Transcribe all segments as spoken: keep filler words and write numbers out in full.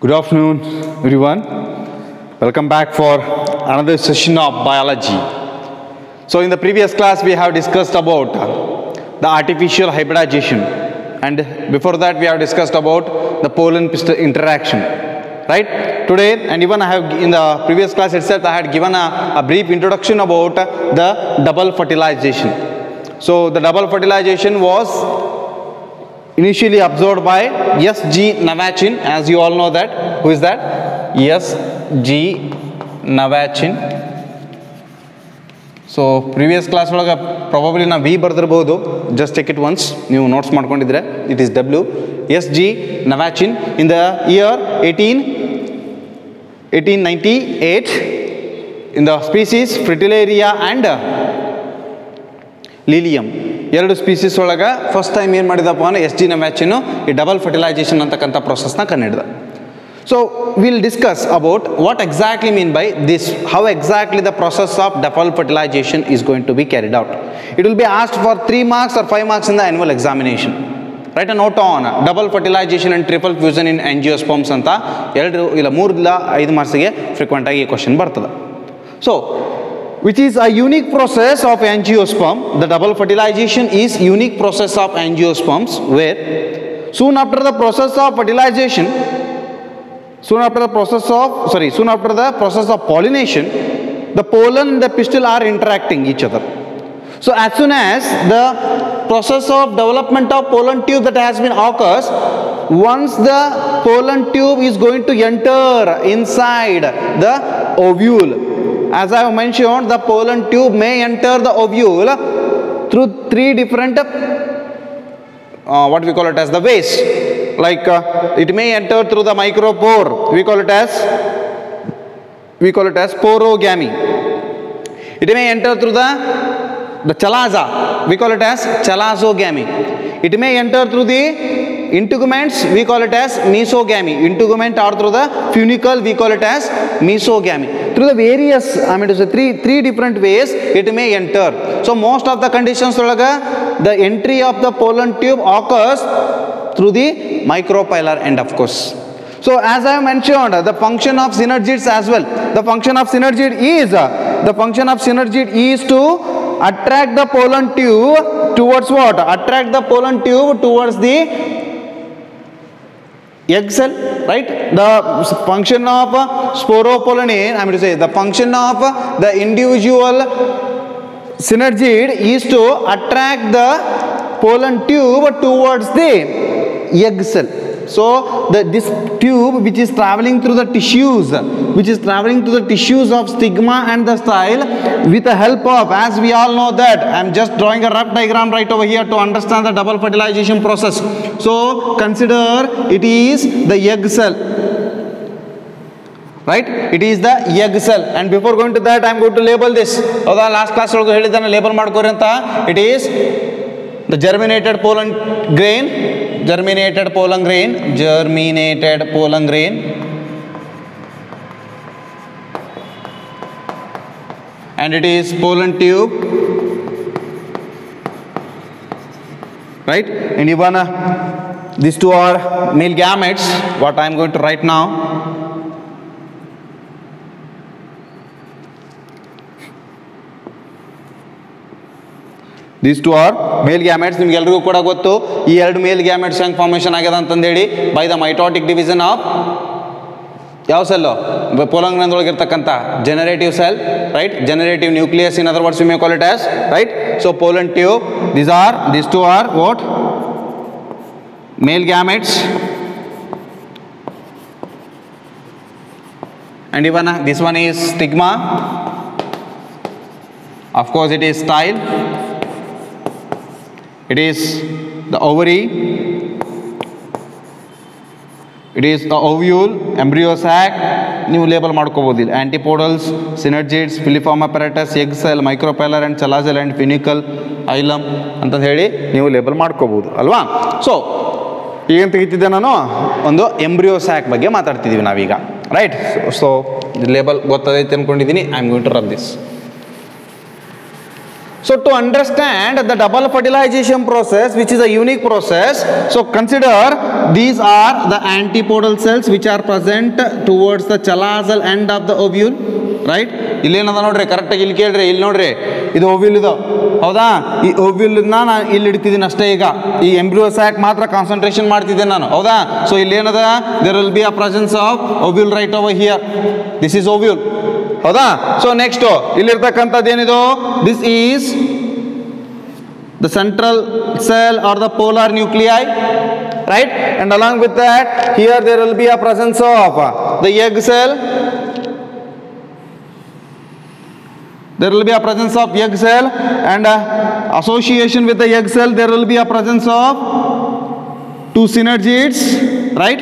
Good afternoon, everyone. Welcome back for another session of biology. So in the previous class, we have discussed about the artificial hybridization, and before that, we have discussed about the pollen pistil interaction. Right? Today, and even I have in the previous class itself, I had given a, a brief introduction about the double fertilization. So the double fertilization was initially observed by S G Navachin, as you all know that. Who is that? S G Navachin. So previous class probably na V bardirbodu. Just take it once. You notes madkondidre. It is W. S G Navachin in the year eighteen ninety-eight in the species Fritillaria and Lilium. ಎರಡು species ಒಳಗೆ first time ಏನು ಮಾಡಿದಪ್ಪ ಅಂದರೆ S G ನವ್ಯಾಚಿನು ಈ double fertilisation ಅಂತಕ್ಕಂಥ ಪ್ರೊಸೆಸ್ನ ಕಂಡುಹಿಡಿದ. So will discuss about what exactly mean by this, how exactly the process of double fertilization is going to be carried out. It will be asked for three marks or five marks in the annual examination. Write a note on double fertilization and triple fusion in angiosperms ಅಂತ ಎರಡು ಇಲ್ಲ ಮೂರರಿಂದ ಐದು ಮಾರ್ಕ್ಸಿಗೆ ಫ್ರೀಕ್ವೆಂಟಾಗಿ ಈ question ಬರ್ತದೆ. So which is a unique process of angiosperm. The double fertilization is unique process of angiosperms where soon after the process of fertilization, soon after the process of, sorry, soon after the process of pollination, the pollen and the pistil are interacting each other. So as soon as the process of development of pollen tube that has been occurs, once the pollen tube is going to enter inside the ovule, as I have mentioned, the pollen tube may enter the ovule through three different, uh, what we call it as the ways. Like uh, it may enter through the micropore. We call it as, we call it as porogamy. It may enter through the the chalaza. We call it as chalazogamy. It may enter through the integuments. We call it as mesogamy. Integument or through the funicle. We call it as mesogamy. Through the various, I mean to say three three different ways it may enter. So most of the conditions the entry of the pollen tube occurs through the micropylar end, of course. So as I have mentioned, the function of synergids as well. The function of synergid is the function of synergid is to attract the pollen tube towards what? Attract the pollen tube towards the egg cell, right? The function of sporopollenine, I mean to say, the function of the individual synergid is to attract the pollen tube towards the egg cell. So the this tube which is traveling through the tissues, which is traveling through the tissues of stigma and the style with the help of, as we all know that, I am just drawing a rough diagram right over here to understand the double fertilization process. So consider it is the egg cell, right? It is the egg cell, and before going to that I am going to label this. Oda last class olage helidana label madkori anta. It is the germinated pollen grain, germinated pollen grain, germinated pollen grain, and it is pollen tube, right? And even uh, these two are male gametes, what I am going to write now. These two are male gametes. ನಿಮಗೆ ಎಲ್ಲರಿಗೂ ಕೂಡ ಗೊತ್ತು ಈ ಎರಡು ಮೇಲ್ gametes ಹೆಂಗೆ formation ಆಗ್ಯದ ಅಂತಂದೇಳಿ by the mitotic division of ಯಾವ ಸೆಲ್ಲು ಪೋಲನ್ ಗ್ರಂಥಿಯೊಳಗೆ ಇರ್ತಕ್ಕಂಥ generative cell, right? Generative nucleus, in other words we may call it as, right? So pollen tube, these are these two are what? Male gametes, and even uh, this one is stigma. Of course it is style. It is the ovary, it is the ovule, embryo sac. ನೀವು label ಮಾಡ್ಕೋಬೋದಿಲ್ಲ. Antipodals, synergids, filiform apparatus, egg cell, micropylar and chalazal and funicle hilum ಅಂತ ಹೇಳಿ ನೀವು label ಮಾಡ್ಕೋಬೋದು ಅಲ್ವಾ. So ಈಗೇನು ತೆಗಿತಿದ್ದೆ ನಾನು ಒಂದು ಎಂಬ್ರಿಯೋ ಸ್ಯಾಕ್ ಬಗ್ಗೆ ಮಾತಾಡ್ತಿದ್ದೀವಿ ನಾವೀಗ, ರೈಟ್? ಸೊ ಲೇಬಲ್ ಗೊತ್ತದೈತೆ ಅಂದ್ಕೊಂಡಿದ್ದೀನಿ. I am going to run this. So to understand the double fertilization process, which is a unique process, so consider these are the antipodal cells which are present towards the chalazal end of the ovule, right? ಇಲ್ಲೇನದ ನೋಡ್ರಿ, ಕರೆಕ್ಟಾಗಿ ಇಲ್ಲಿ ಕೇಳ್ರಿ, ಇಲ್ಲಿ ನೋಡ್ರಿ, ಇದು ovule ಇದು, ಹೌದಾ? ಈ ಓವ್ಯೂಲ್ನ ನಾನು ಇಲ್ಲಿ ಇಡ್ತಿದ್ದೀನಿ ಅಷ್ಟೇ. ಈಗ ಈ ಎಂಬ್ರಿಯೋ ಸ್ಯಾಕ್ ಮಾತ್ರ ಕಾನ್ಸಂಟ್ರೇಷನ್ ಮಾಡ್ತಿದ್ದೇನೆ ನಾನು, ಹೌದಾ? ಸೊ ಇಲ್ಲೇನದ, there will be a presence of ovule right over here. This is ovule, ಹೌದಾ? ಸೊ ನೆಕ್ಸ್ಟ್ ಇಲ್ಲಿರ್ತಕ್ಕಂಥದ್ದು ಏನಿದು, this is the central cell or the polar nuclei, right? And along with that, here there will be a presence of the egg cell. There will be a presence of egg cell, and uh, association with the egg cell there will be a presence of two synergids, right?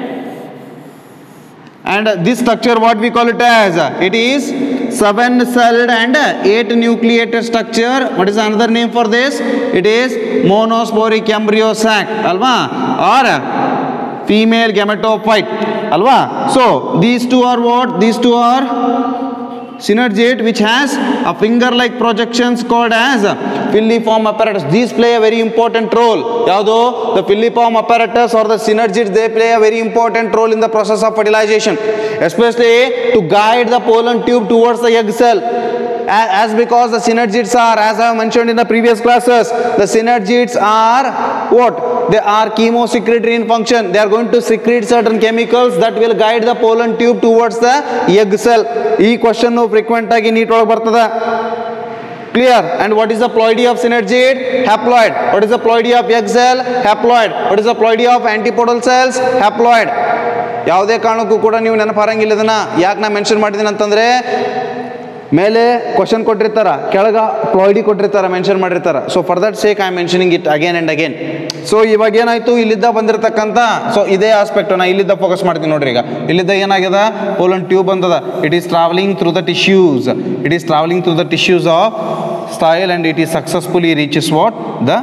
And uh, this structure, what we call it as, uh, it is seven celled and uh, eight nucleated structure. What is another name for this? It is monosporic embryo sac, alva, or uh, female gametophyte, alva. So these two are what? These two are synergid which has a finger-like projections called as filiform apparatus. These play a very important role. Yaudo, the filiform apparatus or the synergids, they play a very important role in the process of fertilization, especially to guide the pollen tube towards the egg cell. As because the synergids are, as I have mentioned in the previous classes, the synergids are what? They are chemosecretory in function. They are going to secrete certain chemicals that will guide the pollen tube towards the egg cell. This question no frequent agi neat olaga bartada. Clear? And what is the ploidy of synergid? Haploid. What is the ploidy of egg cell? Haploid. What is the ploidy of antipodal cells? Haploid. ಯಾವುದೇ ಕಾರಣಕ್ಕೂ ಕೂಡ ನೀವು ನೆನಪಾರಂಗಿಲ್ಲ ಇದನ್ನ. ಯಾಕೆ ನಾ mention ಮಾಡಿದ್ದೀನಿ ಅಂತಂದ್ರೆ, ಮೇಲೆ ಕ್ವಶನ್ ಕೊಟ್ಟಿರ್ತಾರ, ಕೆಳಗ ಪ್ಲಾಯ್ಡಿ ಕೊಟ್ಟಿರ್ತಾರ, ಮೆನ್ಷನ್ ಮಾಡಿರ್ತಾರ. So for that sake I am mentioning it again and again. So ಇವಾಗ ಏನಾಯ್ತು, ಇಲ್ಲಿದ್ದ ಬಂದಿರತಕ್ಕಂಥ, ಸೊ ಇದೇ ಆಸ್ಪೆಕ್ಟ್ ನಾ ಇಲ್ಲಿದ್ದ ಫೋಕಸ್ ಮಾಡ್ತೀನಿ ನೋಡ್ರಿ. ಈಗ ಇಲ್ಲಿದ್ದ ಏನಾಗ್ಯದ, ಪೋಲನ್ ಟ್ಯೂಬ್ ಬಂದದ. It is travelling through the tissues, it is travelling through the tissues of style and it is successfully reaches what the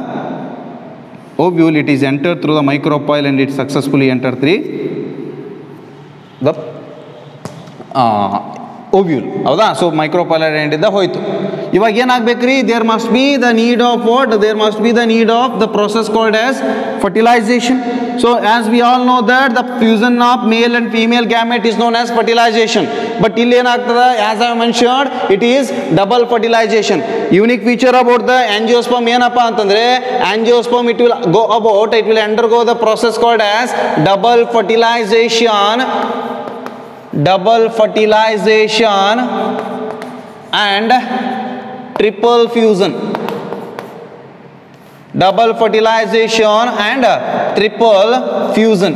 ovule. It is entered through the micropyle and it successfully entered through the uh, ovule, ಹೌದಾ? So micropylar ಎಂಡಿಂದ ಹೋಯ್ತು. ಇವಾಗ ಏನಾಗಬೇಕ್ರಿ, there must be the need of what, there must be the need of the process called as fertilization. So as we all know that the fusion of male and female gamete is known as fertilization. But ಇಲ್ಲಿ ಏನಾಗ್ತದೆ, as I mentioned, it is double fertilization. Unique feature about the angiosperm ಏನಪ್ಪಾ ಅಂತಂದ್ರೆ, angiosperm it will go about, it will undergo the process called as double fertilization, double fertilization and triple fusion. Double fertilization and triple fusion.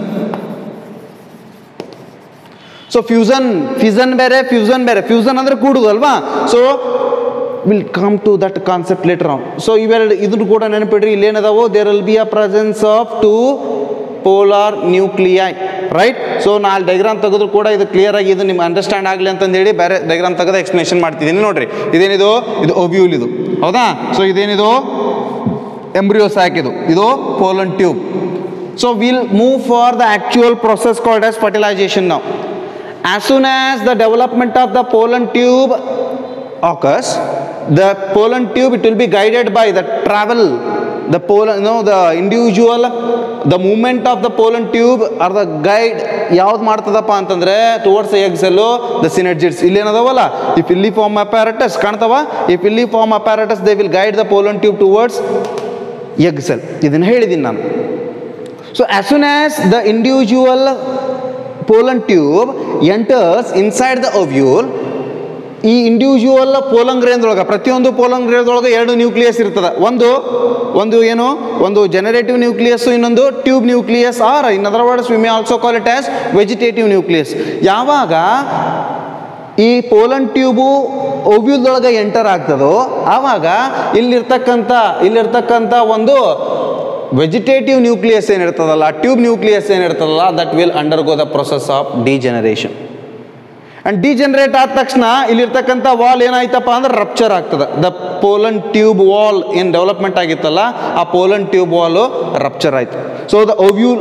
So fusion, fission ಬೇರೆ, fusion ಬೇರೆ. fusion ಅಂದ್ರೆ ಕೂಡುದು ಅಲ್ವಾ? So will come to that concept later on. So ಇವೆರಡು ಇದನ್ನು ಕೂಡ ನೆನಪಿಡ್ರಿ. ಇಲ್ಲೇನದಾವು, there will be a presence of two polar nuclei, right? So ನಾನು ಡೈಗ್ರಾಮ್ ತೆಗೆದ್ರು ಕೂಡ ಇದು ಕ್ಲಿಯರ್ ಆಗಿ ಇದು ನಿಮ್ಗೆ ಅಂಡರ್ಸ್ಟ್ಯಾಂಡ್ ಆಗಲಿ ಅಂತಂದೇಳಿ ಬೇರೆ ಡೈಗ್ರಾಮ್ ತೆಗೆದು ಎಕ್ಸ್ಪ್ಲೇಷನ್ ಮಾಡ್ತಿದ್ದೀನಿ ನೋಡ್ರಿ. ಇದೇನಿದು, ಇದು ಓವ್ಯೂಲ್ ಇದು, ಹೌದಾ? ಸೊ ಇದೇನಿದು ಎಂಬ್ರಿಯೋ ಸ್ಯಾಕ್, ಇದು ಇದು pollen tube. So will move for the actual process called as fertilization now. As soon as the development of the pollen tube occurs, the pollen tube, it will be guided by the travel, the pollen, you know, the individual, the movement of the pollen tube or the guide ಯಾವ್ದು ಮಾಡ್ತದಪ್ಪ ಅಂತಂದ್ರೆ towards the egg cell, the synergids. ಇಲ್ಲಿ ಏನದವಲ್ಲ, ಈ filiform apparatus ಕಾಣ್ತವ, ಈ filiform apparatus they will guide the pollen tube towards egg cell. ಇದನ್ನ ಹೇಳಿದ್ದೀನಿ ನಾನು. So as soon as the individual pollen tube enters inside the ovule, ಈ individual pollen grain ಒಳಗೆ, ಪ್ರತಿಯೊಂದು pollen grain ಒಳಗೆ ಎರಡು ನ್ಯೂಕ್ಲಿಯಸ್ ಇರ್ತದೆ. ಒಂದು ಒಂದು ಏನು, ಒಂದು ಜನರೇಟಿವ್ ನ್ಯೂಕ್ಲಿಯಸ್, ಇನ್ನೊಂದು tube nucleus, or in other words we may also call it as vegetative nucleus. ಯಾವಾಗ ಈ ಪೋಲನ್ ಟ್ಯೂಬು ಓವ್ಯೂಲ್ದೊಳಗೆ ಎಂಟರ್ ಆಗ್ತದೋ ಆವಾಗ ಇಲ್ಲಿರ್ತಕ್ಕಂಥ ಇಲ್ಲಿರ್ತಕ್ಕಂಥ ಒಂದು ವೆಜಿಟೇಟಿವ್ ನ್ಯೂಕ್ಲಿಯಸ್ ಏನಿರ್ತದಲ್ಲ, ಟ್ಯೂಬ್ ನ್ಯೂಕ್ಲಿಯಸ್ ಏನಿರ್ತದಲ್ಲ, that will undergo the process of degeneration. And degenerate ಆದ ತಕ್ಷಣ ಇಲ್ಲಿರ್ತಕ್ಕಂಥ ವಾಲ್ ಏನಾಯ್ತಪ್ಪ ಅಂದ್ರೆ ರಪ್ಚರ್ ಆಗ್ತದೆ. ದ ಪೋಲನ್ ಟ್ಯೂಬ್ ವಾಲ್ ಏನು ಡೆವಲಪ್ಮೆಂಟ್ ಆಗಿತ್ತಲ್ಲ, ಆ ಪೋಲನ್ ಟ್ಯೂಬ್ ವಾಲು ರಪ್ಚರ್ ಆಯ್ತು. So the ovule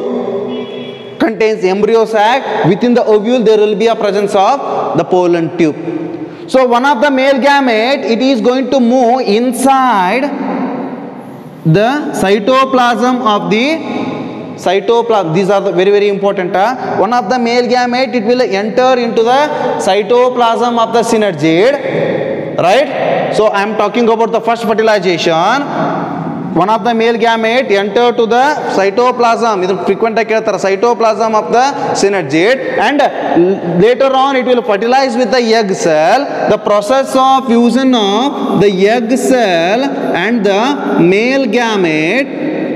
contains embryo sac. Within the ovule there will be a presence of the pollen tube. So one of the male gamete, it is going to move inside the cytoplasm of the cytoplasm. These are the very very important. Uh. One of the male gamete, it will enter into the cytoplasm of the synergid, right? So I am talking about the first fertilization. One of the male gamete enter to the cytoplasm. This frequent cytoplasm of the synergid, and later on it will fertilize with the egg cell. The process of fusion of the egg cell and the male gamete.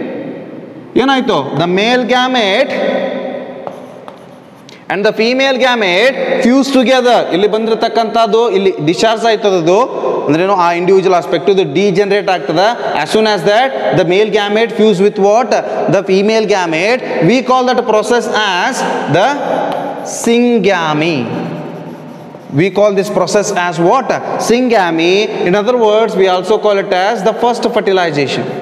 The male gamete and the female gamete fuse together. Illi bandirattakantadu illi discharge aitadadu andre no aa individual aspect the degenerate agtada. As soon as that the male gamete fuse with what, the female gamete, we call that process as the syngamy. We call this process as what? Syngamy. In other words, we also call it as the first fertilization.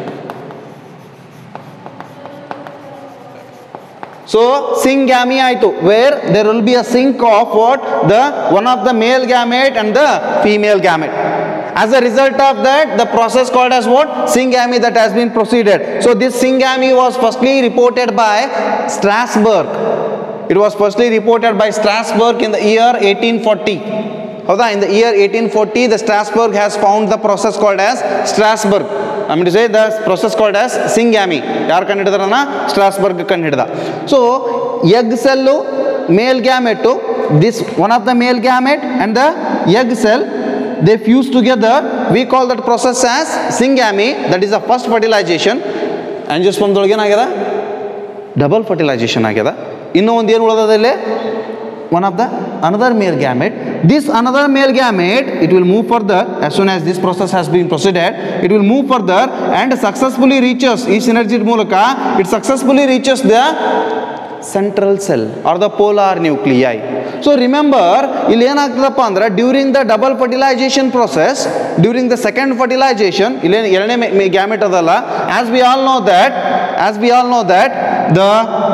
So syngamy aitu, where there will be a sync of what, the one of the male gamete and the female gamete. As a result of that, the process called as what? Syngamy that has been proceeded. So this syngamy was firstly reported by Strasberg. It was firstly reported by Strasberg in the year eighteen forty. In the year eighteen forty, the Strasberg has found the process called as Strasberg. I mean to say the process called as syngamy. Yaar kandidadarana? Strasberg kandidada. So egg cell, male gamete, this one of the male gamete and the egg cell, they fuse together. We call that process as syngamy. That is the first fertilization. Angiosperm dolge agada double fertilization agada. Inno ಒಂದು ಏನು ಉಳಿದದಲ್ಲಿ one of the another male gamete. This another male gamete, it will move further. As soon as this process has been proceeded, it will move further and successfully reaches each synergid ಮೂಲಕ it successfully reaches the central cell or the polar nuclei. So remember, ಇಲ್ಲಿ ಏನಾಗ್ತದಪ್ಪ ಅಂದ್ರೆ during the double fertilization process, during the second fertilization, ಇಲ್ಲಿ ಎರಡನೇ gamete ಅದಲ್ಲ, as we all know that, as we all know that the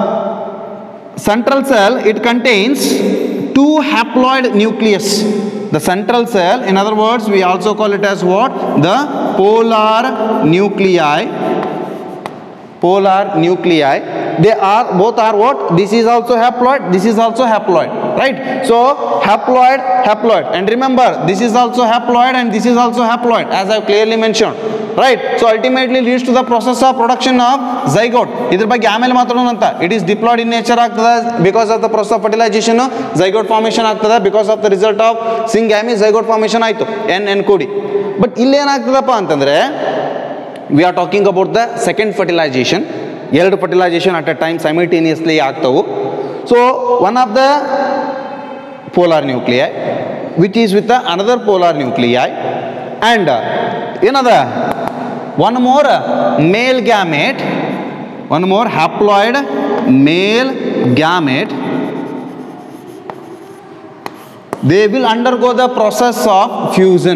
central cell, it contains two haploid nucleus. The central cell, in other words, we also call it as what? The polar nuclei. Polar nuclei. They are, both are what? This is also haploid, this is also haploid, right? So haploid, haploid, and remember, this is also haploid and this is also haploid, as I have clearly mentioned, right? So ultimately leads to the process of production of zygote. Idr ಬಗ್ಗೆ ಆಮೇಲೆ ಮಾತಾಡೋಣಂತ. It is diploid in nature ಆಗ್ತದೆ because of the process of fertilization. Zygote formation ಆಗ್ತದೆ because of the result of syngamy. Zygote formation ಆಯ್ತು n n ಕೂಡಿ. But ಇಲ್ಲಿ ಏನಾಗ್ತದಪ್ಪ ಅಂತಂದ್ರೆ, we are talking about the second fertilization. ಎರಡು fertilization at a time simultaneously ಆಗ್ತವು. So one of the polar nuclei which is with the another polar nuclei, and uh, another one more male gamete, one more haploid male gamete, they will undergo the process of fusion.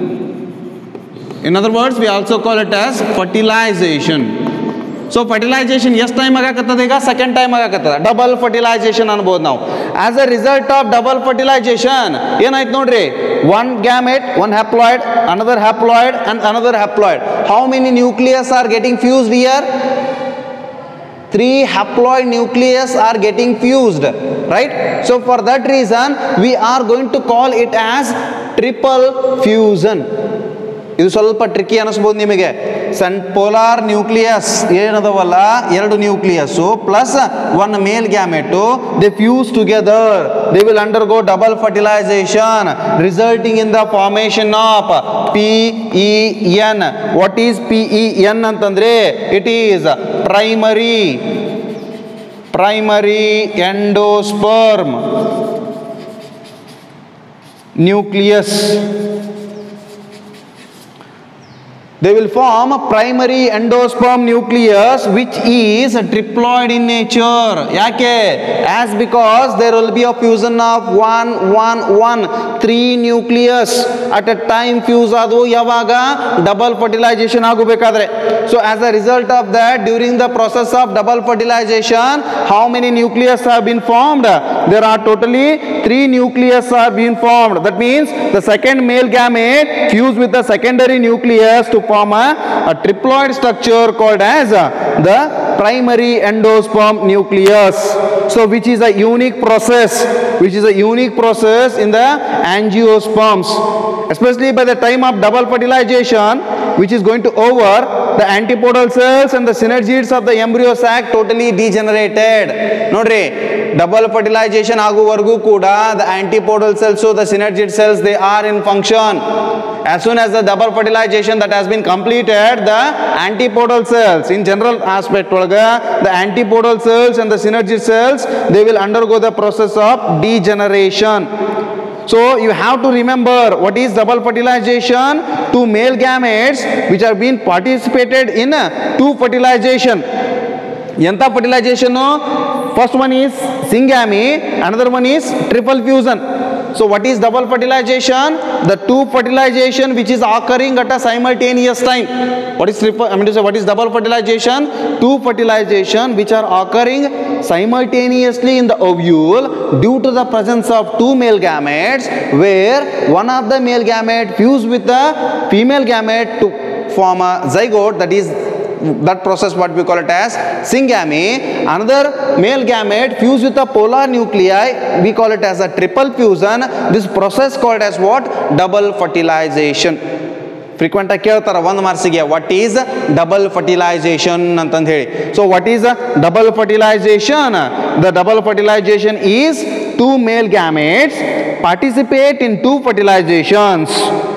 In other words, we also call it as fertilization. So fertilization yes time agakatadega, second time agakatada, double fertilization anbodu now. As a result of double fertilization, ಏನಾಯ್ತು ನೋಡ್ರಿ, one gamete, one haploid, another haploid and another haploid. How many nucleus are getting fused here? Three haploid nucleus are getting fused, right? So for that reason, we are going to call it as triple fusion. ಇದು ಸ್ವಲ್ಪ tricky ಅನಿಸ್ಬೋದು ನಿಮಗೆ. ಸನ್ polar nucleus ಏನದವಲ್ಲ, ಎರಡು nucleus plus one male gamete, they fuse together, they will undergo double fertilisation resulting in the formation of P E N. What is P E N ಅಂತಂದ್ರೆ, it is primary primary endosperm nucleus. they will form a primary endosperm nucleus which is triploid in nature. Yake? As because there will be a fusion of one one one three nucleus at a time fuse adu yavaga double fertilization agubekadre. So as a result of that, during the process of double fertilization, how many nucleus have been formed? There are totally three nucleus are being formed. That means the second male gamete fused with the secondary nucleus to form a, a triploid structure called as uh, the primary endosperm nucleus. So which is a unique process, which is a unique process in the angiosperms. Especially by the time of double fertilization, which is going to over, the antipodal cells and the synergids of the embryo sac totally degenerated. Nodri, double fertilization aguvargu kuda the antipodal cells, so the synergid cells, they are in function. As soon as the double fertilization that has been completed, the antipodal cells, in general aspect, the antipodal cells and the synergid cells, they will undergo the process of degeneration. So you have to remember what is double fertilization. Two male gametes which are being participated in two fertilization. Yanta fertilization, first one is syngamy, another one is triple fusion. So what is double fertilization? The two fertilization which is occurring at a simultaneous time. What is triple, I mean to say, what is double fertilization? Two fertilization which are occurring simultaneously in the ovule due to the presence of two male gametes, where one of the male gamete fuse with the female gamete to form a zygote, that is that process what we call it as syngamy. Another male gamete fused with a polar nuclei, we call it as a triple fusion. This process called as what? Double fertilization. Frequent ಆಗಿ ಕೇಳ್ತಾರೆ ಒಂದು ಮಾರ್ಕ್ಸಿಗೆ, what is double fertilisation ಅಂತಂದು ಹೇಳಿ. So what is double fertilisation? The double fertilisation is two male gametes participate in two fertilisations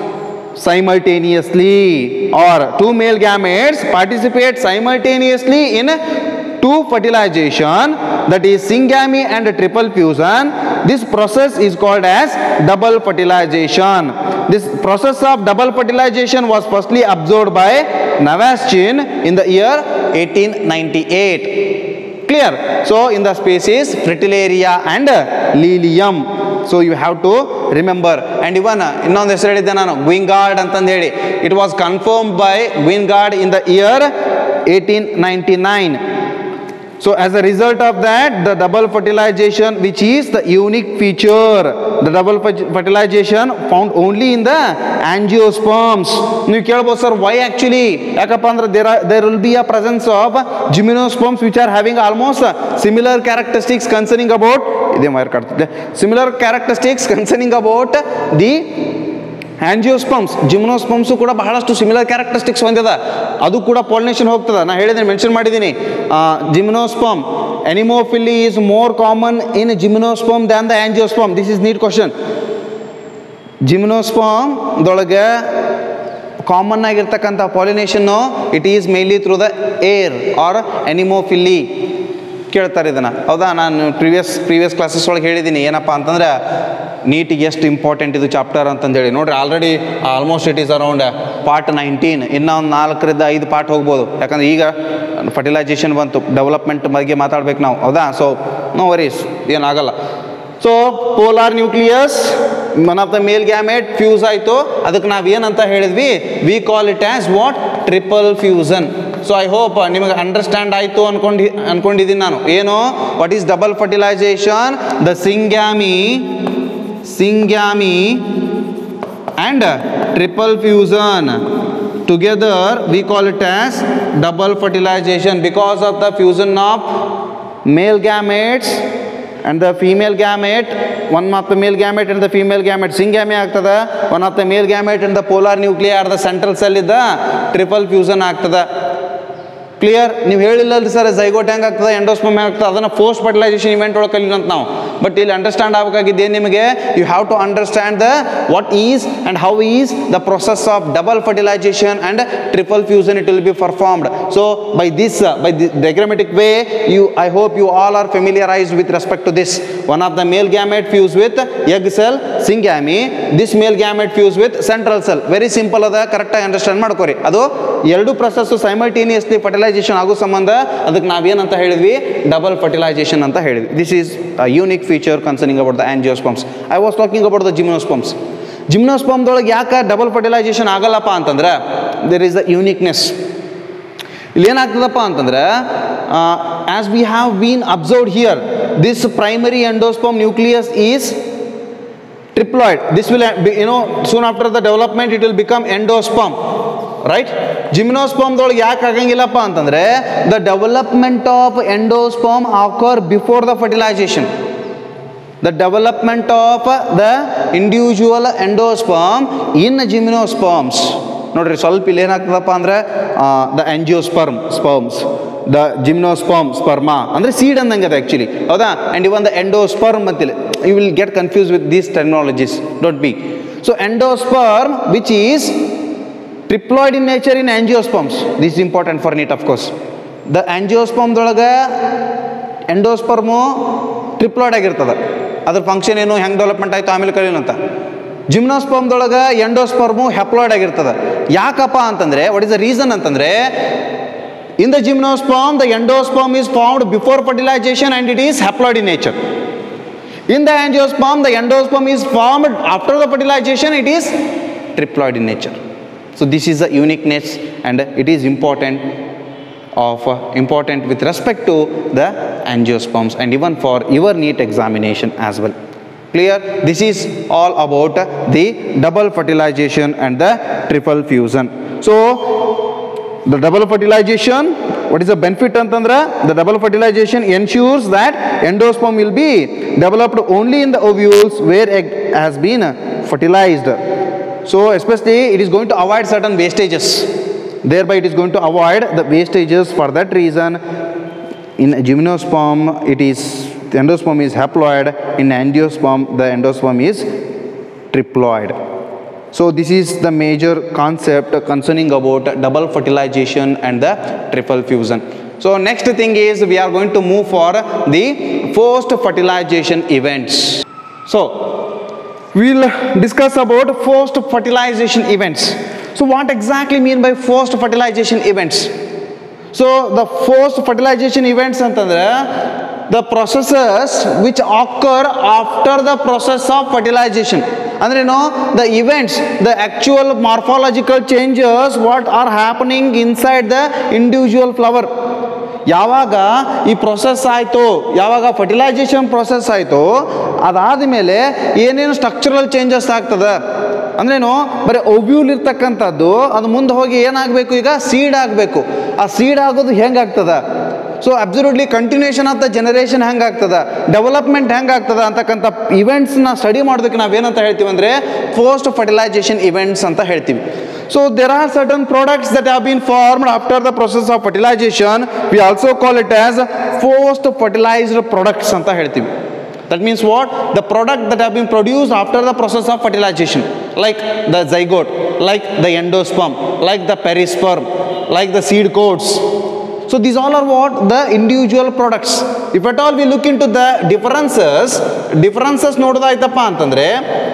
simultaneously, or two male gametes participate simultaneously in two fertilization, that is syngamy and triple fusion. This process is called as double fertilization. This process of double fertilization was firstly observed by Navaschin in the year eighteen ninety-eight. Clear? So in the species Fritillaria and Lilium. So you have to remember. And even ಇನ್ನೊಂದು ಹೆಸರು ಹೇಳಿದ್ದೆ ನಾನು, Guingard ಅಂತಂದು ಹೇಳಿ. It was confirmed by Guingard in the year eighteen ninety-nine. So as a result of that, the double fertilization, which is the unique feature, the double fertilization found only in the angiosperms. ನೀವು ಕೇಳಬಹುದು sir, why actually? ಯಾಕಪ್ಪ ಅಂದ್ರೆ there are there will be a presence of gymnosperms which are having almost similar characteristics concerning about ಇದೇ ಮಾರ್ ಕಾಡ್ತಿದೆ similar characteristics concerning about the angiosperms. ಜಿಮ್ನೋಸ್ಪರ್ಮ್ಸು ಕೂಡ ಬಹಳಷ್ಟು similar characteristics ಹೊಂದಿದ, ಅದು ಕೂಡ ಪಾಲಿನೇಷನ್ ಹೋಗ್ತದೆ. ನಾನು ಹೇಳಿದ್ದೀನಿ, ಮೆನ್ಷನ್ ಮಾಡಿದ್ದೀನಿ. Gymnosperm anemophily is more common in gymnosperm than the angiosperm. This is NEET question. ಜಿಮ್ನೋಸ್ಪರ್ಮ್ದೊಳಗೆ ಕಾಮನ್ ಆಗಿರ್ತಕ್ಕಂಥ pollination it is mainly through the air or anemophily ಕೇಳ್ತಾರೆ ಇದನ್ನು. ಹೌದಾ? ನಾನು ಪ್ರೀವಿಯಸ್ ಪ್ರೀವಿಯಸ್ ಕ್ಲಾಸಸ್ ಒಳಗೆ ಹೇಳಿದ್ದೀನಿ ಏನಪ್ಪ ಅಂತಂದ್ರೆ ನೀಟಿಗೆ ಎಷ್ಟು ಇಂಪಾರ್ಟೆಂಟ್ ಇದು ಚಾಪ್ಟರ್ ಅಂತಂದೇಳಿ. ನೋಡಿರಿ, already almost it is around part nineteen. ಇನ್ನೂ ಒಂದು ನಾಲ್ಕರಿಂದ ಐದು ಪಾರ್ಟ್ ಹೋಗ್ಬೋದು, ಯಾಕಂದ್ರೆ ಈಗ ಫರ್ಟಿಲೈಸೇಷನ್ ಬಂತು, ಡೆವಲಪ್ಮೆಂಟ್ ಬಗ್ಗೆ ಮಾತಾಡ್ಬೇಕು ನಾವು. ಹೌದಾ? ಸೊ ನೋ ವರೀಸ್, ಏನಾಗಲ್ಲ. So polar nucleus, one of the male gamete fuse ಆಯಿತು, ಅದಕ್ಕೆ ನಾವು ಏನಂತ ಹೇಳಿದ್ವಿ? We call it as what? Triple fusion. So I hope ನಿಮಗೆ ಅಂಡರ್ಸ್ಟ್ಯಾಂಡ್ ಆಯಿತು ಅನ್ಕೊಂಡು ಅನ್ಕೊಂಡಿದ್ದೀನಿ ನಾನು. ಏನು? What is double fertilisation? The syngamy syngamy and triple fusion together we call it as double fertilization, because of the fusion of male gametes and the female gamete. One of the male gamete and the female gamete syngamy ಆಗ್ತದೆ. One of the male gamete and the polar nuclei are the central cell is the triple fusion ಆಗ್ತದೆ. Clear? ನೀವು ಹೇಳಿಲ್ಲಲ್ರಿ sir zygote ಹೆಂಗೆ ಆಗ್ತದೆ, endosperm ಹೆಂಗೆ ಆಗ್ತದೆ, ಅದನ್ನು post fertilisation event ಒಳಗೆ ಕಲಿಯೋಂತ ನಾವು. ಬಟ್ ಇಲ್ಲಿ ಅಂಡರ್ಸ್ಟ್ಯಾಂಡ್ ಆಗಬೇಕಾಗಿದ್ದೆ ನಿಮಗೆ, you have to understand the what is and how is the process of double fertilisation and triple fusion it will be performed. So by this by the diagrammatic way, you I hope you all are familiarized with respect to this. One of the male gamete fuse with egg cell syngamy, this male gamete fuse with central cell. Very simple ಅದ, ಕರೆಕ್ಟಾಗಿ understand ಮಾಡ್ಕೊರಿ. ಅದು ಎರಡು process simultaneously fertilisation ಆಗೋ ಸಂಬಂಧ ಅದಕ್ಕೆ ನಾವೇನಂತ ಹೇಳಿದ್ವಿ, ಡಬಲ್ ಫರ್ಟಿಲೈಸೇಷನ್ ಅಂತ ಹೇಳಿದ್ವಿ. This is a unique feature concerning about the angiosperms. I was talking about the gymnosperms. ಜಿಮ್ನೋಸ್ಪರ್ಮ್ದೊಳಗೆ ಯಾಕೆ ಡಬಲ್ ಫರ್ಟಿಲೈಸೇಷನ್ ಆಗಲ್ಲಪ್ಪ ಅಂತಂದ್ರೆ, ದೇರ್ ಈಸ್ ದ ಯೂನಿಕ್ನೆಸ್. ಇಲ್ಲಿ ಏನಾಗ್ತದಪ್ಪ ಅಂತಂದ್ರೆ, as we have been observed here, this primary endosperm nucleus is triploid. This will be, you know, soon after the development it will become endosperm, right? Gymnosperm ದೊಳಗೆ ಯಾಕೆ ಆಗಂಗಿಲ್ಲಪ್ಪ ಅಂತಂದ್ರೆ, the development of endosperm occur before the fertilization. The development of the individual endosperm in gymnosperms. ನೋಡ್ರಿ ಸ್ವಲ್ಪ ಇಲ್ಲಿ ಏನಾಗ್ತದಪ್ಪ ಅಂದ್ರೆ, the angiosperm sperms, the gymnosperm ಸ್ಪರ್ಮಾ ಅಂದರೆ ಸೀಡ್ ಅಂದಂಗೆ ಅದು ಆ್ಯಕ್ಚುಲಿ, ಹೌದಾ? ಆ್ಯಂಡ್ ಇವನ್ ದ ಎಂಡೋಸ್ಪರ್ಮ್ ಅಂತಿಲ್ಲ, you will get confuse with these terminologies, don't be. So endosperm which is triploid in nature in angiosperms, this is important for NEET of course. The ಆಂಜಿಯೋಸ್ಪರ್ಮ್ದೊಳಗೆ endosperm triploid ಆಗಿರ್ತದೆ, ಅದ್ರ function ಏನು, ಹೆಂಗೆ development ಆಯಿತು ಆಮೇಲೆ ಕಲಿಯೋಣಂತ. ಜಿಮ್ನೋಸ್ಪರ್ಮ್ದೊಳಗೆ ಎಂಡೋಸ್ಪರ್ಮು haploid ಆಗಿರ್ತದೆ. ಯಾಕಪ್ಪ ಅಂತಂದರೆ, ವಾಟ್ ಇಸ್ ದ ರೀಸನ್ ಅಂತಂದರೆ, in the gymnosperm the endosperm is formed before fertilization and it is haploid in nature. In the angiosperm the endosperm is formed after the fertilization, it is triploid in nature. So this is the uniqueness and it is important of uh, important with respect to the angiosperms and even for your NEET examination as well. Clear? This is all about uh, the double fertilization and the triple fusion. So the double fertilization, what is the benefit antandra? The double fertilization ensures that endosperm will be developed only in the ovules where egg has been fertilized. So especially it is going to avoid certain wastages, thereby it is going to avoid the wastages. For that reason in gymnosperm it is, the endosperm is haploid, in angiosperm the endosperm is triploid. So this is the major concept concerning about double fertilization and the triple fusion. So next thing is we are going to move for the post fertilization events. So we will discuss about post fertilization events. So what exactly mean by post fertilization events? So the post fertilization events antandre, the processes which occur after the process of fertilization. Andre no, the events, the actual morphological changes what are happening inside the individual flower. ಯಾವಾಗ ಈ process ಆಯಿತು, ಯಾವಾಗ fertilisation process ಆಯಿತು, ಅದಾದಮೇಲೆ ಏನೇನು structural changes ಆಗ್ತದೆ ಅಂದ್ರೇನು, ಬರೀ ಓವ್ಯೂಲ್ ಇರ್ತಕ್ಕಂಥದ್ದು ಅದು ಮುಂದೆ ಹೋಗಿ ಏನಾಗಬೇಕು, ಈಗ ಸೀಡ್ ಆಗಬೇಕು. ಆ ಸೀಡ್ ಆಗೋದು ಹೆಂಗಾಗ್ತದೆ, so absolutely continuation of the generation ಹೆಂಗಾಗ್ತದೆ, ಡೆವಲಪ್ಮೆಂಟ್ ಹೆಂಗಾಗ್ತದೆ ಅಂತಕ್ಕಂಥ ಇವೆಂಟ್ಸ್ನ ಸ್ಟಡಿ ಮಾಡೋದಕ್ಕೆ ನಾವೇನಂತ ಹೇಳ್ತೀವಿ ಅಂದರೆ ಪೋಸ್ಟ್ ಫರ್ಟಿಲೈಸೇಷನ್ ಇವೆಂಟ್ಸ್ ಅಂತ ಹೇಳ್ತೀವಿ. So there are certain products that have been formed after the process of fertilization. We also call it as post fertilized products anta heltivi. That means what? The product that have been produced after the process of fertilization, like the zygote, like the endosperm, like the perisperm, like the seed coats. So these all are what? The individual products. If at all we look into the differences, differences nododaitappa antandre,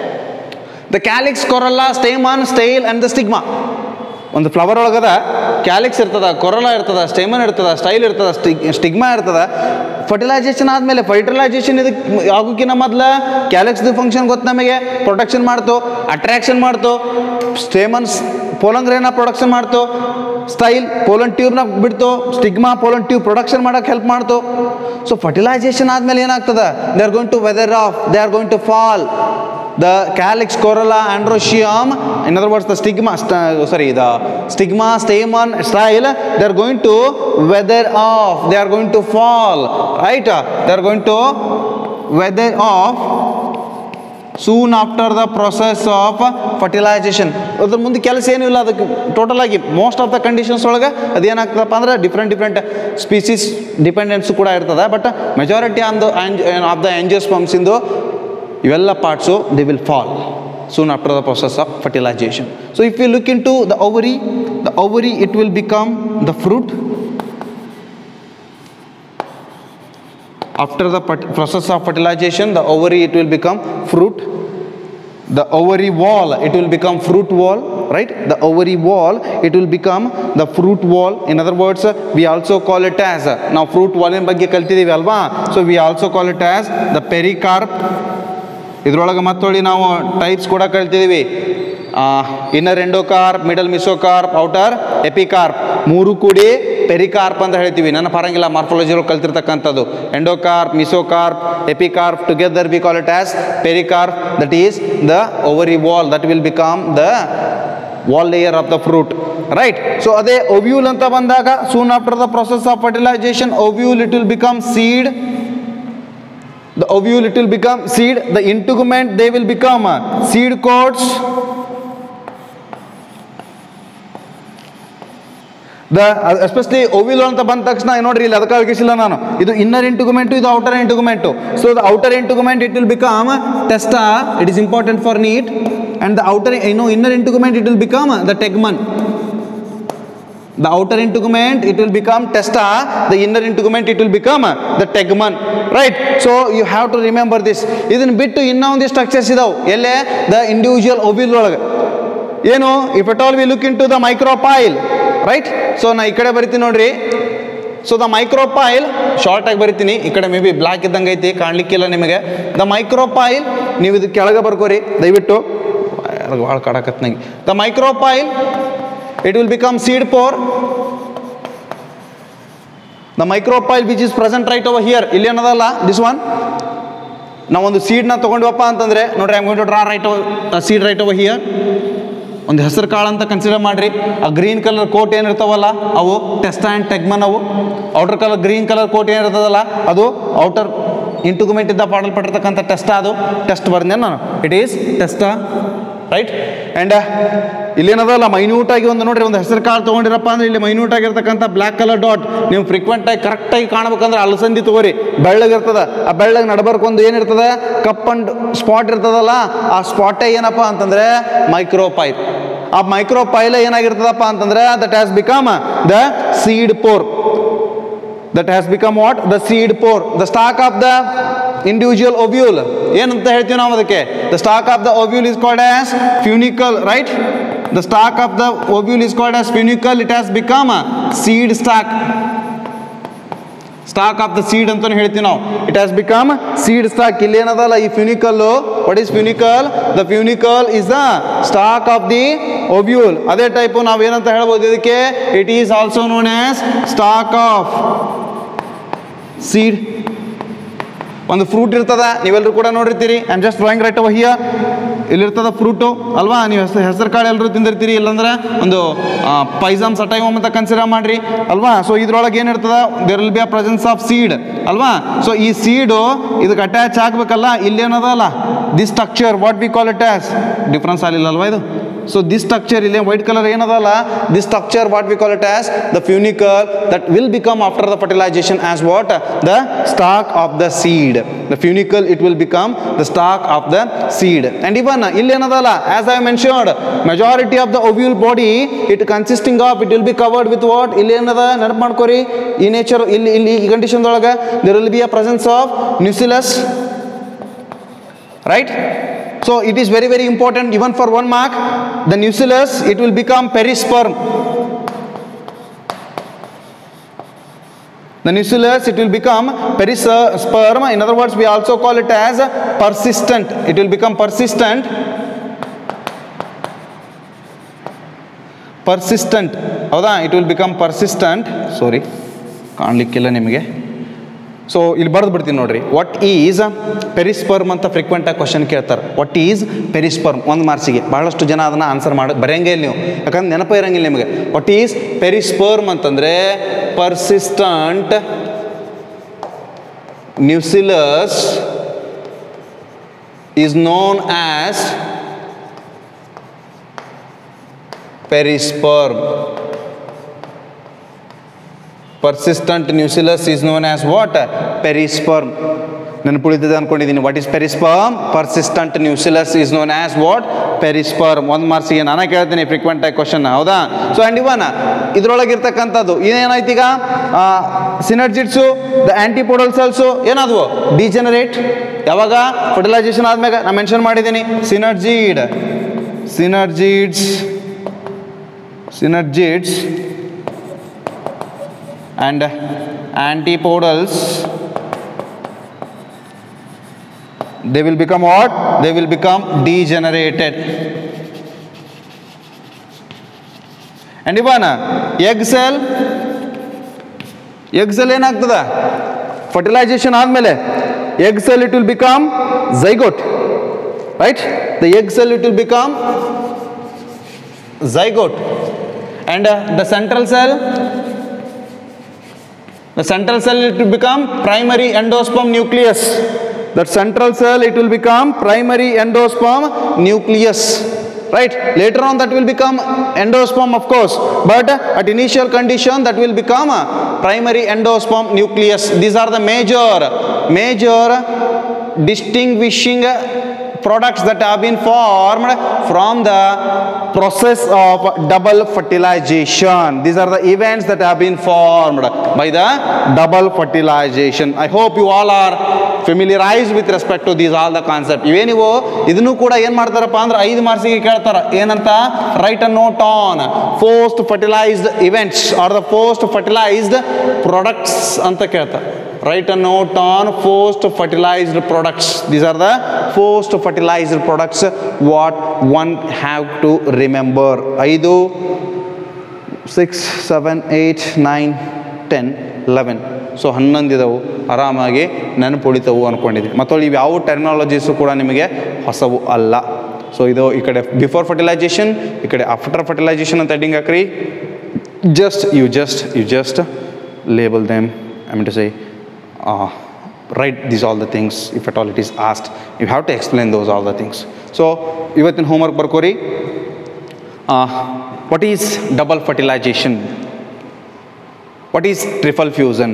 the calyx, corolla, stamen, style and the stigma. ಒಂದು flower ಒಳಗದ calyx ಇರ್ತದ, corolla ಇರ್ತದ, stamen ಇರ್ತದ, style ಇರ್ತದ, stigma ಇರ್ತದ. Fertilisation ಆದಮೇಲೆ fertilisation ಇದಕ್ಕೆ ಆಗೋಕ್ಕಿಂತ ಮೊದಲು ಕ್ಯಾಲಿಕ್ಸ್ದು ಫಂಕ್ಷನ್ ಗೊತ್ತು ನಮಗೆ, ಪ್ರೊಟೆಕ್ಷನ್ ಮಾಡ್ತು, ಅಟ್ರಾಕ್ಷನ್ ಮಾಡ್ತು, ಸ್ಟೇಮನ್ಸ್ ಪೋಲಂಗ್ರೇನ ಪ್ರೊಡಕ್ಷನ್ ಮಾಡ್ತು, ಸ್ಟೈಲ್ ಪೋಲನ್ ಟ್ಯೂಬ್ನ ಬಿಡ್ತು, ಸ್ಟಿಗ್ಮಾ ಪೋಲನ್ ಟ್ಯೂಬ್ ಪ್ರೊಡಕ್ಷನ್ ಮಾಡೋಕ್ಕೆ ಹೆಲ್ಪ್ ಮಾಡ್ತು. ಸೊ ಫರ್ಟಿಲೈಸೇಷನ್ ಆದಮೇಲೆ ಏನಾಗ್ತದೆ, they are going to weather off, they are going to fall. The calyx, corolla, androecium, in other words the stigma, st sorry the stigma, stamen, style, they are going to weather off, they are going to fall, right? They are going to weather off soon after the process of fertilisation. ಅದ್ರ ಮುಂದೆ ಕೆಲಸ ಏನೂ ಇಲ್ಲ ಅದಕ್ಕೆ total ಆಗಿ most of the conditions ಒಳಗೆ ಅದೇನಾಗ್ತದಪ್ಪ ಅಂದ್ರೆ different different species dependence ಕೂಡ ಇರ್ತದೆ. But majority on the of the ಆಂಜಿಯೋಸ್ಪರ್ಮ್ಸಿಂದು ಇವೆಲ್ಲ parts they will fall soon after the process of fertilization. So if we look into the ovary, the ovary it will become the fruit. After the process of fertilization, the ovary it will become fruit. The ovary wall it will become fruit wall, right? The ovary wall it will become the fruit wall. In other words, we also call it as, now fruit wall in ಬಗ್ಗೆ ಕಲ್ತಿದೀವಿ ಅಲ್ವಾ, so we also call it as the pericarp. ಇದರೊಳಗೆ ಮತ್ತೊಳ್ಳಿ ನಾವು types ಕೂಡ ಕಲ್ತಿದ್ದೀವಿ. Inner endocarp, middle mesocarp, outer epicarp, ಮೂರು ಕೂಡಿ pericarp ಅಂತ ಹೇಳ್ತೀವಿ. ನನ್ನ ಪರಂಗಿಲ್ಲ ಮಾರ್ಫಾಲಜಿ ಒಳಗೆ ಕಲ್ತಿರ್ತಕ್ಕಂಥದ್ದು. Endocarp, mesocarp, epicarp together we call it as pericarp. That is the ovary wall that will become the wall layer of the fruit, right? So ಅದೇ ovule ಅಂತ ಬಂದಾಗ soon after the process of fertilisation ovule it will become seed. The ovule it will become seed. The integument they will become seed coats. The especially ovule ಅಂತ ಬಂದ ತಕ್ಷಣ ನೋಡ್ರಿ ಇಲ್ಲಿ ಅದಕ್ಕೆ ಆಗಿಸಿಲ್ಲ ನಾನು, ಇದು ಇನ್ನರ್ ಇಂಟುಗುಮೆಂಟು, ಇದು outer integument. So the outer integument it will become testa, it is important for NEET. And the outer ಏನು inner integument it will become the tegmen. The outer integument it will become testa, the inner integument it will become the tegmen, right? So you have to remember this. ಇದನ್ನ ಬಿಟ್ಟು ಇನ್ನೂ ಒಂದು structures ಇದಾವೆ ಎಲ್ಲೇ the individual ovule ಒಳಗೆ ಏನು, if at all we look into the micropyle, right? So ನಾ ಈ ಕಡೆ ಬರಿತೀನಿ ನೋಡ್ರಿ. ಸೊ ದ ಮೈಕ್ರೋಪೈಲ್ ಶಾರ್ಟ್ ಆಗಿ ಬರಿತೀನಿ, ಈ ಕಡೆ ಮೇ ಬಿ ಬ್ಲ್ಯಾಕ್ ಇದ್ದಂಗೆ ಐತಿ ಕಾಣಲಿಕ್ಕಿಲ್ಲ ನಿಮಗೆ. ದ ಮೈಕ್ರೋಪೈಲ್ ನೀವು ಇದು ಕೆಳಗೆ ಬರ್ಕೋರಿ ದಯವಿಟ್ಟು, ಭಾಳ ಕಾಡಕತ್ ನಂಗೆ. The micropyle it will become seed pore. The micropyle which is present right over here, ಇಲ್ಲಿ ಏನದಲ್ಲ this one, ನಾವು ಒಂದು ಸೀಡ್ನ ತೊಗೊಂಡ್ವಪ್ಪ ಅಂತಂದರೆ ನೋಡ್ರಿ, I am going to draw right seed right over here. ಒಂದು ಹೆಸರು ಕಾಳು ಅಂತ ಕನ್ಸಿಡರ್ ಮಾಡಿರಿ. ಆ ಗ್ರೀನ್ ಕಲರ್ ಕೋಟ್ ಏನಿರ್ತಾವಲ್ಲ ಅವು ಟೆಸ್ಟಾ ಆ್ಯಂಡ್ ಟೆಗ್ಮನ್. ಅವು outer colour green colour coat ಏನಿರ್ತದಲ್ಲ ಅದು ಔಟರ್ ಇಂಟುಗುಮೆಂಟ್ ಇದ್ದ ಪಾಡಲ್ಪಟ್ಟಿರ್ತಕ್ಕಂಥ ಟೆಸ್ಟಾ, ಅದು ಟೆಸ್ಟ್ ಬರ್ದೆ ನಾನು, it is testa, right? And ಇಲ್ಲೇನದಲ್ಲ ಮೈನ್ಯೂಟ್ ಆಗಿ ಒಂದು ನೋಡ್ರಿ, ಒಂದು ಹೆಸರು ಕಾಳು ತೊಗೊಂಡಿರಪ್ಪ ಅಂದ್ರೆ ಇಲ್ಲಿ ಮೈನ್ಯೂಟ್ ಆಗಿರ್ತಕ್ಕಂಥ ಬ್ಲ್ಯಾಕ್ ಕಲರ್ ಡಾಟ್ ನೀವು ಫ್ರೀಕ್ವೆಂಟಾಗಿ ಕರೆಕ್ಟಾಗಿ ಕಾಣ್ಬೇಕಂದ್ರೆ ಅಲಸಂದಿ ತಗೋರಿ, ಬೆಳ್ಳಗಿರ್ತದ. ಆ ಬೆಳ್ಳಗೆ ನಡಬರ್ಕೊಂದು ಏನಿರ್ತದೆ ಕಪ್ ಅಂಡ್ ಸ್ಪಾಟ್ ಇರ್ತದಲ್ಲ, ಆ ಸ್ಪಾಟೇ ಏನಪ್ಪ ಅಂತಂದ್ರೆ ಮೈಕ್ರೋಪೈಲ್. ಆ ಮೈಕ್ರೋಪೈಲ ಏನಾಗಿರ್ತದಪ್ಪ ಅಂತಂದ್ರೆ that has become the seed pore. That has become what? The seed pore. The stalk of the individual ovule ಏನಂತ ಹೇಳ್ತೀವಿ ನಾವು ಅದಕ್ಕೆ? the stalk of the ovule is called as funicle, right? The stalk of the ovule is called as funicle. It has become a seed stalk. Stalk of the seed ಅಂತಾನೆ ಹೇಳ್ತೀವಿ ನಾವು. It has become seed stalk. ಇಲ್ಲಿ ಏನದಲ್ಲ ಈ funicle, what is funicle? The funicle is the stalk of the ovule. ಅದೇ type ನಾವು ಏನಂತ ಹೇಳ್ಬೋದು ಇದಕ್ಕೆ? It is also known as stalk of seed. ಒಂದು ಫ್ರೂಟ್ ಇರ್ತದ, ನೀವೆಲ್ಲರೂ ಕೂಡ ನೋಡಿರ್ತೀರಿ. I am just drawing right over here. ಇಲ್ಲಿರ್ತದ ಫ್ರೂಟು ಅಲ್ವಾ, ನೀವು ಹೆಸರು ಹೆಸರು ಕಾಳು ಎಲ್ಲರೂ ತಿಂದಿರ್ತೀರಿ, ಇಲ್ಲಾಂದ್ರೆ ಒಂದು ಪೈಸಮ್ ಸಟೈವಮ್ ಅಂತ ಕನ್ಸಿಡರ್ ಮಾಡ್ರಿ ಅಲ್ವಾ. ಸೊ ಇದ್ರೊಳಗೆ ಏನಿರ್ತದ? There will be a presence of seed ಅಲ್ವಾ. ಸೊ ಈ ಸೀಡು ಇದಕ್ಕೆ ಅಟ್ಯಾಚ್ ಆಗಬೇಕಲ್ಲ, ಇಲ್ಲೇನದಲ್ಲ this structure what we call it as, difference ಆಗಿಲ್ಲ ಅಲ್ವಾ ಇದು. ಸೊ ದಿಸ್ ಸ್ಟ್ರಕ್ಚರ್ ಇಲ್ಲಿ ವೈಟ್ ಕಲರ್ ಏನದಲ್ಲ, this structure what we call it as the funicle that will become after the fertilisation as what? The stalk of the seed. The funicle it will become the stalk of the seed. And ಇವನ್ ಇಲ್ಲಿ ಏನದಲ್ಲ, as I mentioned, majority of the ovule body it consisting of, it will be covered with what? ಇಲ್ಲಿ ಏನದ ನೆನಪು ಮಾಡ್ಕೋರಿ, ಈ nature ಇಲ್ಲಿ ಇಲ್ಲಿ ಈ condition ಒಳಗೆ there will be a presence of nucellus, right? So it is very very important even for one mark. The nucellus it will become perisperm. The nucellus it will become perisperm. In other words, we also call it as persistent. It will become persistent. Persistent. ಹೌದಾ? It will become persistent. Sorry, ಕಾಣಲಿಕ್ಕಿಲ್ಲ ನಿಮಗೆ. So ಇಲ್ಲಿ ಬರೆದು ಬಿಡ್ತೀನಿ ನೋಡ್ರಿ. What is perisperm ಅಂತ ಫ್ರೀಕ್ವೆಂಟಾಗಿ question ಕೇಳ್ತಾರೆ. ವಾಟ್ ಈಸ್ ಪೆರಿಸ್ಪರ್ಮ್ ಒಂದು ಮಾರ್ಕ್ಸಿಗೆ. ಭಾಳಷ್ಟು ಜನ ಅದನ್ನು ಆನ್ಸರ್ ಮಾಡಿ ಬರೆಯಂಗೇ ಇಲ್ಲ ನೀವು, ಯಾಕಂದ್ರೆ ನೆನಪು ಇರಂಗಿಲ್ಲ ನಿಮಗೆ. ವಾಟ್ ಈಸ್ ಪೆರಿಸ್ಪರ್ಮ್ ಅಂತಂದರೆ persistent nucellus is known as perisperm. Persistent nucleus is known as what? Perisperm. ನೆನಪುಳಿದಿದೆ ಅನ್ಕೊಂಡಿದ್ದೀನಿ. What is perisperm? Persistent nucellus is known as what? Perisperm. ಒಂದು ಮಾರ್ಕ್ಸಿಗೆ ನಾನು ಕೇಳ್ತೀನಿ ಫ್ರೀಕ್ವೆಂಟ್ ಆಗಿ ಕ್ವಶನ್, ಹೌದಾ? ಸೊ ಆ್ಯಂಡ್ ಇವನ್ ಇದರೊಳಗಿರ್ತಕ್ಕಂಥದ್ದು ಏನಾಯ್ತು ಈಗ? ಸಿನರ್ಜಿಡ್ಸು, ದ ಆ್ಯಂಟಿಪೋಡಲ್ ಸೆಲ್ಸು ಏನಾದವು? ಡಿಜೆನರೇಟ್. ಯಾವಾಗ? ಫರ್ಟಿಲೈಸೇಷನ್ ಆದ್ಮೇಲೆ ನಾನು ಮೆನ್ಷನ್ ಮಾಡಿದ್ದೀನಿ. Synergid, synergids synergids and antipodals, they will become what? They will become degenerated. And even egg cell, egg cell ಏನಾಗ್ತದೆ? ಫರ್ಟಿಲೈಸೇಷನ್ ಆದಮೇಲೆ egg cell it will become zygote, right? The egg cell it will become zygote. And uh, the central cell, the central cell it will become primary endosperm nucleus. That central cell it will become primary endosperm nucleus, right? Later on that will become endosperm, of course, but at initial condition that will become a primary endosperm nucleus. These are the major major distinguishing products that have been formed from the process of double fertilization. These are the events that have been formed by the double fertilization. I hope you all are familiarized with respect to these all the concepts. ಇವೇನಿವು ಇದನ್ನು ಕೂಡ ಏನು ಮಾಡ್ತಾರಪ್ಪ ಅಂದ್ರೆ ಐದು ಮಾರ್ಕ್ಸಿಗೆ ಕೇಳ್ತಾರೆ. ಏನಂತ? Write a note on post fertilised events or the post fertilised products ಅಂತ ಕೇಳ್ತಾರೆ. Write a note on post fertilized products. These are the post fertilized products what one have to remember. ಐದು, six, seven, eight, nine, ten, eleven. So ಹನ್ನೊಂದಿದವು ಆರಾಮಾಗಿ ನೆನಪುಳಿತವು ಅಂದ್ಕೊಂಡಿದ್ವಿ. ಮತ್ತು ಇವು ಯಾವ ಟರ್ಮಿನಾಲಜೀಸು ಕೂಡ ನಿಮಗೆ ಹೊಸವು ಅಲ್ಲ. ಸೊ ಇದು ಈ ಕಡೆ ಬಿಫೋರ್ ಫರ್ಟಿಲೈಸೇಷನ್, ಈ ಕಡೆ ಆಫ್ಟರ್ ಫರ್ಟಿಲೈಸೇಷನ್ ಅಂತ ಹೆಡ್ಡಿಂಗ್ ಹಾಕ್ರಿ. Just you just you just label them. I mean to say Uh, write these all the things. If at all it is asked, you have to explain those all the things. So ಇವತ್ತಿನ homework ಬರ್ಕೋರಿ. What is double fertilization? What is triple fusion?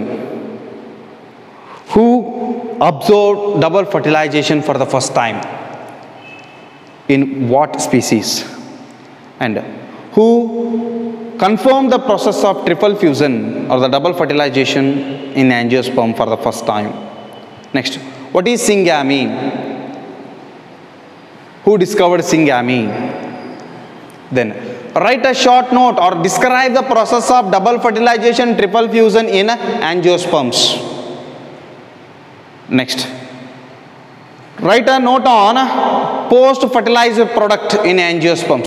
Who observed double fertilization for the first time? In what species? And who confirmed the process of triple fusion or the double fertilization in angiosperm for the first time? Next, what is syngamy? Who discovered syngamy? Then write a short note or describe the process of double fertilization, triple fusion in angiosperms. Next, write a note on post fertilized product in angiosperms.